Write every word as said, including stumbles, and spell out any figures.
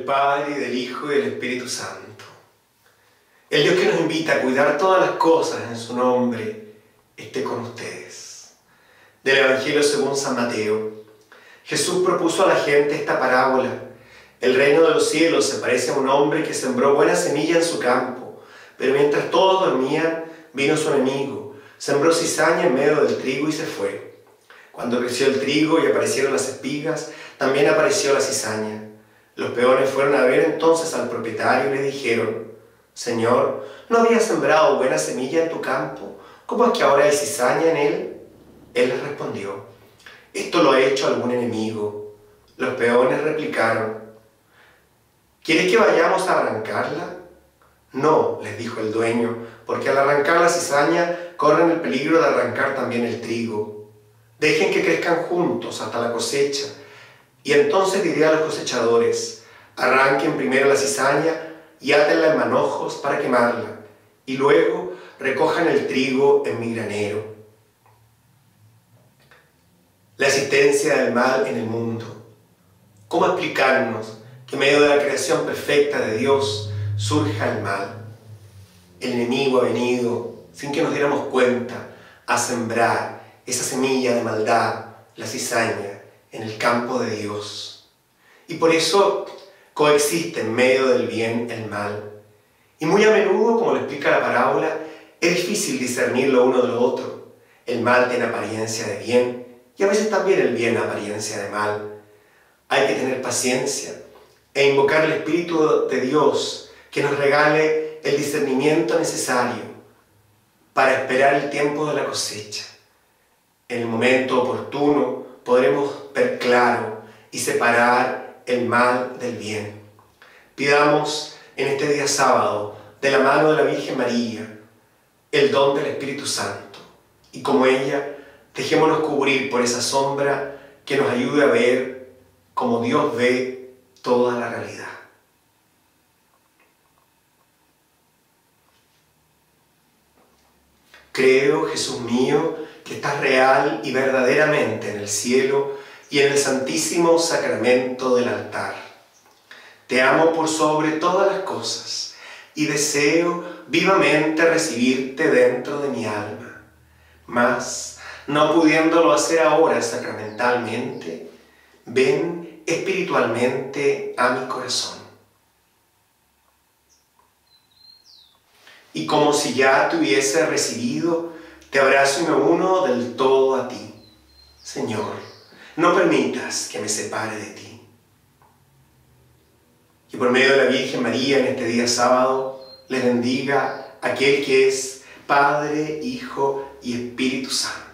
Padre, y del Hijo, y del Espíritu Santo. El Dios que nos invita a cuidar todas las cosas en su nombre, esté con ustedes. Del Evangelio según San Mateo. Jesús propuso a la gente esta parábola. El reino de los cielos se parece a un hombre que sembró buena semilla en su campo, pero mientras todos dormían, vino su enemigo, sembró cizaña en medio del trigo y se fue. Cuando creció el trigo y aparecieron las espigas, también apareció la cizaña. Los peones fueron a ver entonces al propietario y le dijeron: Señor, ¿no habías sembrado buena semilla en tu campo? ¿Cómo es que ahora hay cizaña en él? Él les respondió: Esto lo ha hecho algún enemigo. Los peones replicaron: ¿Quieres que vayamos a arrancarla? No, les dijo el dueño, porque al arrancar la cizaña corren el peligro de arrancar también el trigo. Dejen que crezcan juntos hasta la cosecha. Y entonces diré a los cosechadores: arranquen primero la cizaña y átenla en manojos para quemarla, y luego recojan el trigo en mi granero. La existencia del mal en el mundo. ¿Cómo explicarnos que en medio de la creación perfecta de Dios surja el mal? El enemigo ha venido, sin que nos diéramos cuenta, a sembrar esa semilla de maldad, la cizaña, en el campo de Dios. Y por eso coexiste en medio del bien el mal. Y muy a menudo, como lo explica la parábola, es difícil discernir lo uno de lo otro. El mal tiene apariencia de bien y a veces también el bien apariencia de mal. Hay que tener paciencia e invocar el Espíritu de Dios que nos regale el discernimiento necesario para esperar el tiempo de la cosecha. En el momento oportuno podremos ver claro y separar el mal del bien. Pidamos en este día sábado, de la mano de la Virgen María, el don del Espíritu Santo, y como ella, dejémonos cubrir por esa sombra que nos ayude a ver como Dios ve toda la realidad. Creo, Jesús mío, que estás real y verdaderamente en el cielo y en el santísimo sacramento del altar. Te amo por sobre todas las cosas y deseo vivamente recibirte dentro de mi alma. Mas, no pudiéndolo hacer ahora sacramentalmente, ven espiritualmente a mi corazón. Y como si ya te hubiese recibido, te abrazo y me uno del todo a ti. Señor, no permitas que me separe de ti. Y por medio de la Virgen María en este día sábado, les bendiga aquel que es Padre, Hijo y Espíritu Santo.